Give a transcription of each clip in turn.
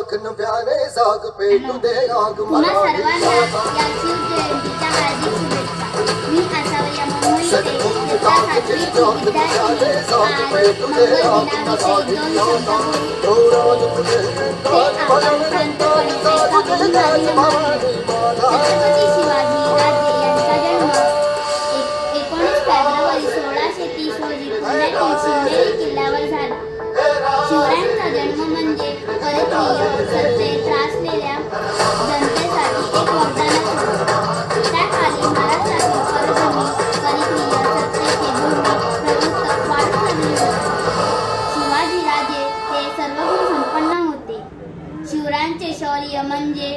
सर्वांना या शिवजयंतीच्या हार्दिक शुभेच्छा। मी आसावरी मोहिते इयत्ता 7वी विद्यार्थी आज मंगल दिनाविषयी 2 शब्द ते आपण शांतपणे ऐकावे। छत्रपती शिवाजी राजे यांचा जन्म 19 फेब्रुवारी 1630 रोजी पुण्यातील शिवनेरी किल्ल्यावर झाला। शिवरायांचा जन्म म्हणजे परकीय सत्ते त्रासलेल्या जनतेसाठी एक वरदानच होते। त्या काली महाराष्ट्रातील परभणी परकीय सत्तेची भूमी प्रभुत्व वाढत चालली होती। शिवाजीराजे हे सर्वगुण संपन्न होते। शिवरायांचे शौर्य म्हणजे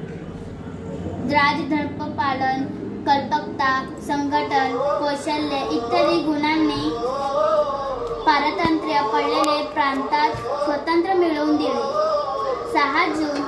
राजधर्मपालन, कल्पकता, संघटन, कौशल्य इत्यादी गुणांनी पारतंत्र्य पडलेले प्रांतात स्वातंत्र्य मिळवून दिले। 6 जून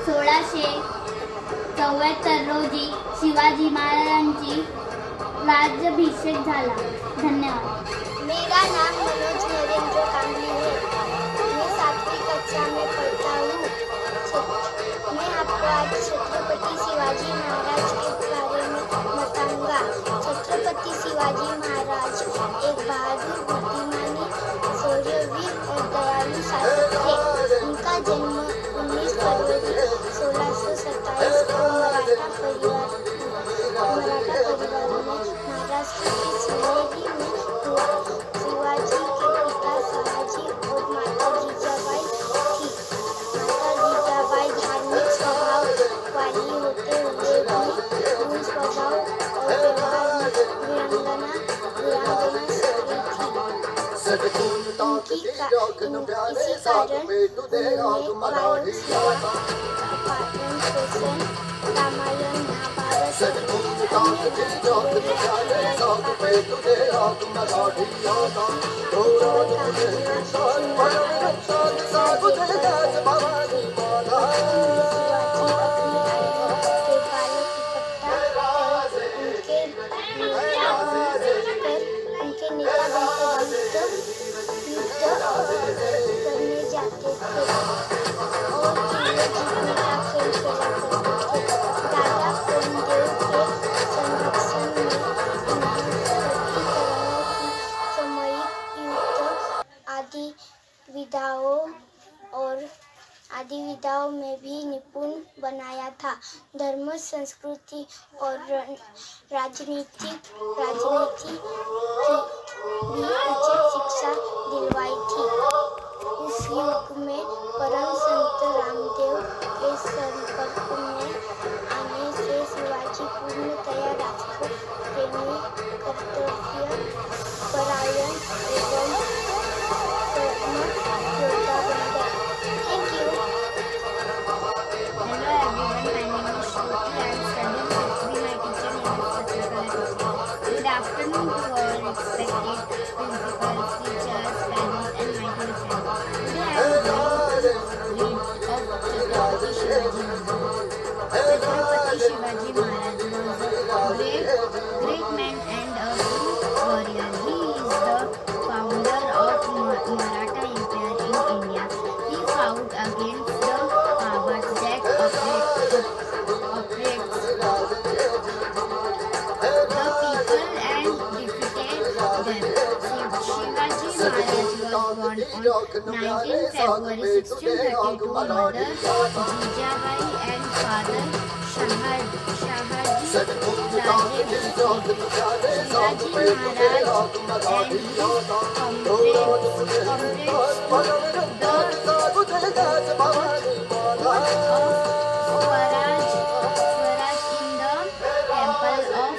1674 रोजी शिवाजी महाराजांची राज्याभिषेक झाला। धन्यवाद। मेरा नाम मनोज नरेंद्र कांबली है। मैं 7वीं कक्षा में पढ़ता हूँ। मैं आपको आज छत्रपति शिवाजी महाराज के बारे में बताऊंगा। छत्रपति शिवाजी महाराज एक बहादुर, बुद्धिमानी, शौर्यवीर और दयालु शासक थे। उनका जन्म 19 फरवरी 1627 को मराठा परिवार में महाराष्ट्र के शिवनेरी में हुआ। शिवाजी के पिता शहाजी और माता जीजाबाई थी। माता जीजाबाई धार्मिक स्वभाव वाली होते हुए भी गुण स्वभाव और व्यवहार में वीरांगना थी। इसी कारण उन्होंने बाल सेवा, पालन पोषण, रामायण, महाभारत करने जाते थे और किले जीतने का खेल खेला करते थे। दादा कोंडदेव के संरक्षण में उन्हें सभी तरह की सामयिक युद्ध आदि विधाओं में भी निपुण बनाया था। धर्म, संस्कृति और राजनीति की भी उचित शिक्षा दिलवाई थी। इस युग में परम संत रामदेव के संपर्क में आने से शिवाजी पूर्णतया राष्ट्र प्रेमी, कर्तव्य परायण एवं कर्मठ योद्धा बन गए। Thank you. Hello everyone, my name is Shruti. I am studying 6th. My teacher name is Satyakala. Good afternoon to all respected principals, teachers, parents and my dear friends. Today I am going to read of Chhatrapati Shivaji Maharaj. Chhatrapati Shivaji Maharaj was a great man and a true warrior. He is the founder of Maratha Empire in India. He fought against the powers that oppressed the people and defeated them. Shivaji Maharaj was born on 19 February 1632. Mother Jijabai and father Shahaji Raje. Shivaji Maharaj and his Swaraj in the temple of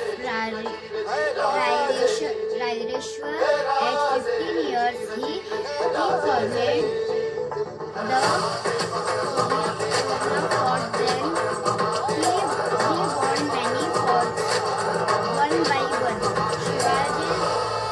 Raireshwar. At 15 years, he founded the fort. Then he won many forts one by one. Shivaji's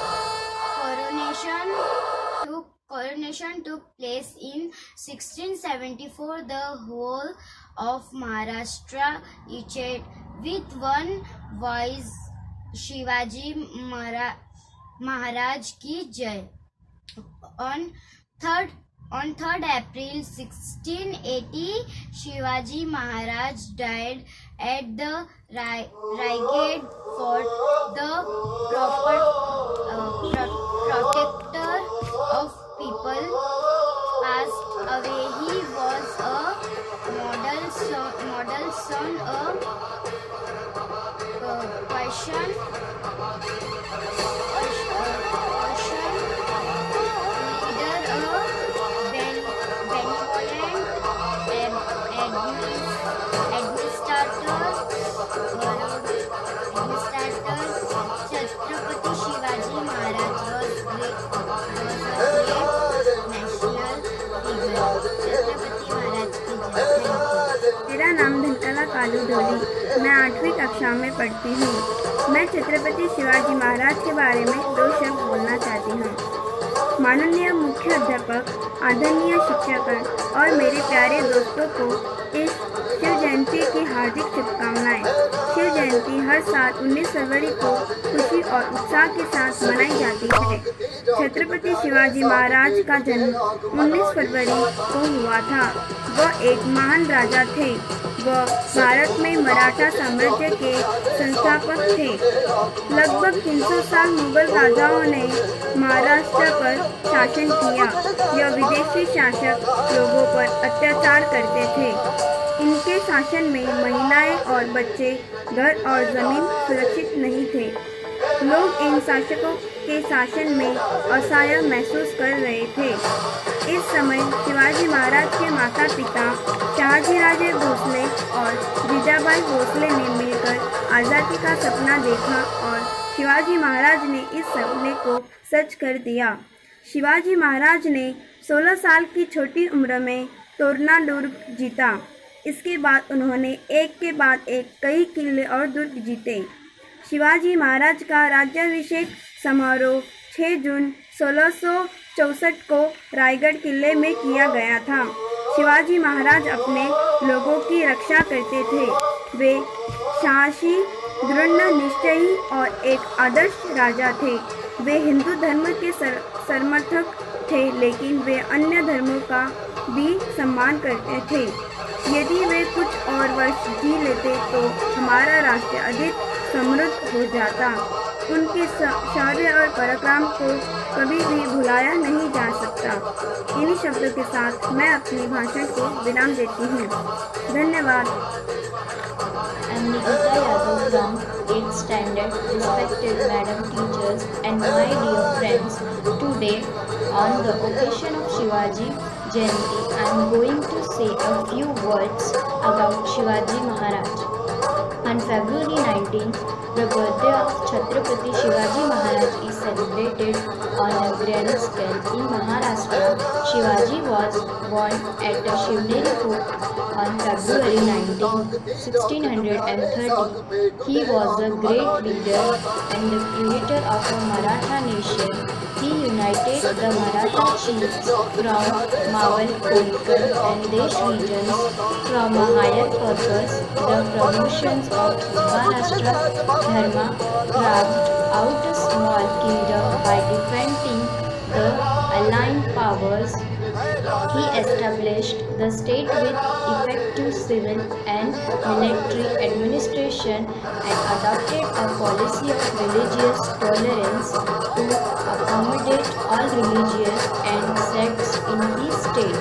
coronation took place in 1674. The whole of Maharashtra echoed with one voice, Shivaji Maharaj ki jai. On 3rd On 3rd April 1680, Shivaji Maharaj died at the Raigad Fort. The protector of people passed away. He was a model son, a Persian leader, a benevolent Chhatrapati Shivaji Maharaj was a great national figure. Chhatrapati Maharaj की जय। मेरा नाम धनकला कालू डोली, मैं 8वीं कक्षा में पढ़ती हूँ। मैं छत्रपति शिवाजी महाराज के बारे में 2 शब्द बोलना चाहती हूँ। माननीय मुख्य अध्यापक, आदरणीय शिक्षकगण और मेरे प्यारे दोस्तों को इस शिव जयंती की हार्दिक शुभकामनाएं। शिव जयंती हर साल 19 फरवरी को खुशी और उत्साह के साथ मनाई जाती है। छत्रपति शिवाजी महाराज का जन्म 19 फरवरी को हुआ था। वह एक महान राजा थे। वह भारत में मराठा साम्राज्य के संस्थापक थे। लगभग 300 साल मुगल राजाओं ने महाराष्ट्र पर शासन किया। यह विदेशी शासक लोगों पर अत्याचार करते थे। इनके शासन में महिलाएं और बच्चे, घर और जमीन सुरक्षित नहीं थे। लोग इन शासकों के शासन में असहाय महसूस कर रहे थे। इस समय शिवाजी महाराज के माता पिता शहाजीराजे भोसले और जीजाबाई भोसले ने मिलकर आज़ादी का सपना देखा और शिवाजी महाराज ने इस सपने को सच कर दिया। शिवाजी महाराज ने 16 साल की छोटी उम्र में तोरना दुर्ग जीता। इसके बाद उन्होंने एक के बाद एक कई किले और दुर्ग जीते। शिवाजी महाराज का राज्याभिषेक समारोह 6 जून 1664 को रायगढ़ किले में किया गया था। शिवाजी महाराज अपने लोगों की रक्षा करते थे। वे साहसी, दृढ़ निश्चयी और एक आदर्श राजा थे। वे हिंदू धर्म के समर्थक थे, लेकिन वे अन्य धर्मों का भी सम्मान करते थे। यदि वे कुछ और वर्ष जी लेते तो हमारा राष्ट्र अधिक समृद्ध हो जाता। उनके शौर्य और पराक्रम को कभी भी भुलाया नहीं जा सकता। इन्हीं शब्दों के साथ मैं अपने भाषण को विराम देती हूँ। धन्यवाद। I'm Nikita Yadav from 8th standard, respected madam teachers and my dear friends. Today, on the occasion of Shivaji Jayanti, I am going to say a few words about Shivaji Maharaj. On February 19th, the birthday of Chhatrapati Shivaji Maharaj is celebrated on a grand scale in Maharashtra. Shivaji was born at the Shivneri Fort on February 19, 1630. He was a great leader and the creator of a Maratha nation. He united the Maratha chiefs from Mawal, Kolkar and Desh regions from a higher purpose, the promotions of Maharashtra Dharma, carved out a small kingdom by defending the aligned powers. He established the state with effective civil and military administration and adopted a policy of religious tolerance to accommodate all religions and sects in his state.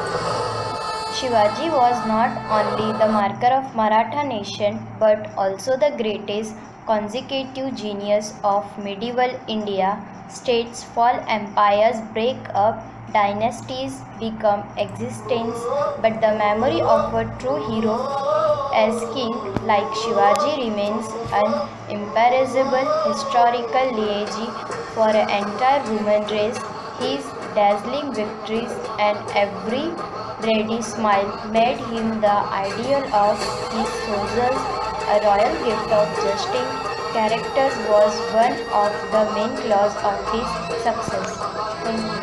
Shivaji was not only the marker of Maratha nation but also the greatest consecutive genius of medieval India. States fall, empires break up, dynasties become existence, but the memory of a true hero as king like Shivaji remains an imperishable historical legacy for an entire human race. His dazzling victories and every ready smile made him the ideal of his soldiers. A royal gift of justing characters was one of the main clauses of his success. Thank you.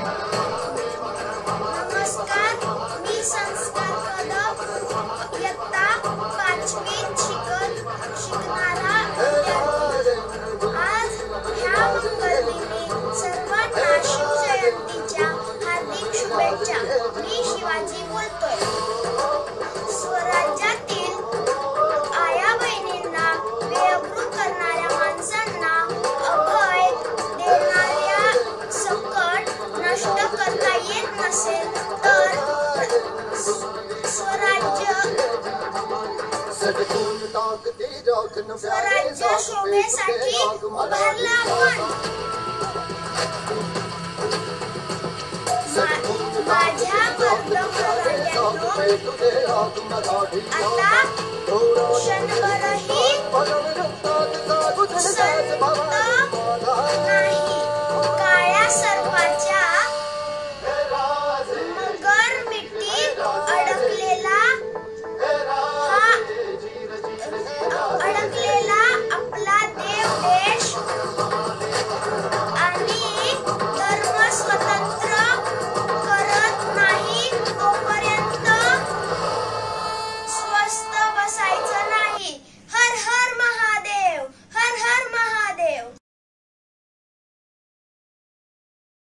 नमस्कार, मी संस्कार कदम, इयत्ता 5वीत शिकणारा विद्यार्थी. आज ह्या मंगलदिनी सर्वांना शिवजयंतीच्या हार्दिक शुभेच्छा. स्वराज्य शोभेसाठी उभारला आपण. माझ्या मराठ्यांनो, आता क्षणभरही संत